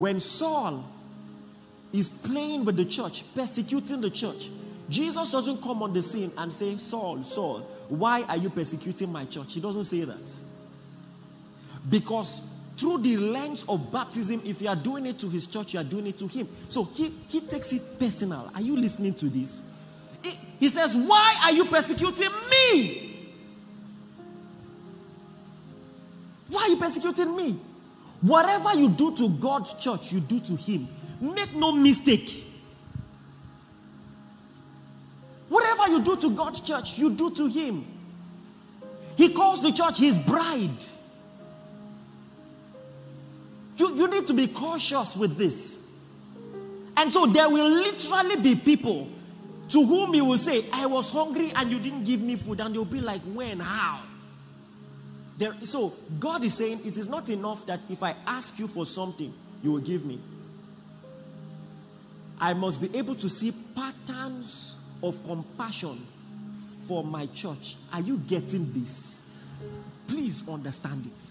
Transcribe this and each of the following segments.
When Saul is playing with the church, persecuting the church, Jesus doesn't come on the scene and say, Saul, Saul, why are you persecuting my church? He doesn't say that. Because through the lens of baptism, if you are doing it to his church, you are doing it to him. So he takes it personal. Are you listening to this? He says, why are you persecuting me? Why are you persecuting me? Whatever you do to God's church, you do to him. Make no mistake. Whatever you do to God's church, you do to him. He calls the church his bride. You need to be cautious with this. And so there will literally be people to whom he will say, I was hungry and you didn't give me food. And they'll be like, when? How? So God is saying it is not enough that if I ask you for something, you will give me. I must be able to see patterns of compassion for my church. Are you getting this? Please understand it.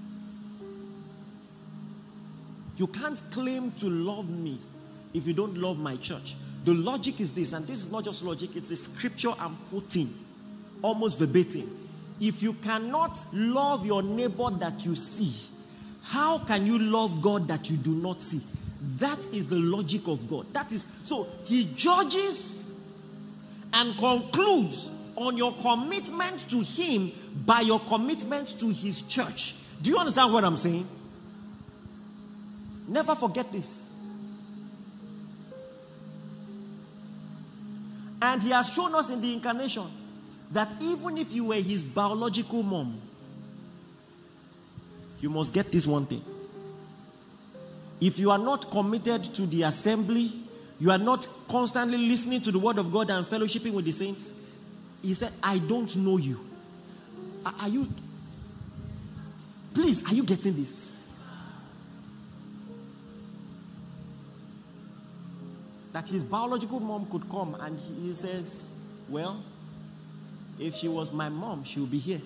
You can't claim to love me if you don't love my church. The logic is this, and this is not just logic, it's a scripture I'm quoting, almost verbatim. If you cannot love your neighbor that you see, how can you love God that you do not see? That is the logic of God. That is, so he judges and concludes on your commitment to him by your commitment to his church. Do you understand what I'm saying? Never forget this. And he has shown us in the incarnation that even if you were his biological mom, you must get this one thing. If you are not committed to the assembly, you are not constantly listening to the word of God and fellowshipping with the saints, he said, I don't know you. Are you, please, are you getting this? That his biological mom could come and he says, well, if she was my mom, she would be here.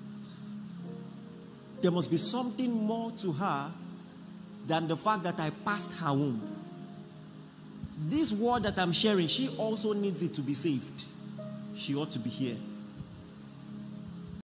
There must be something more to her than the fact that I passed her womb. This word that I'm sharing, she also needs it to be saved. She ought to be here.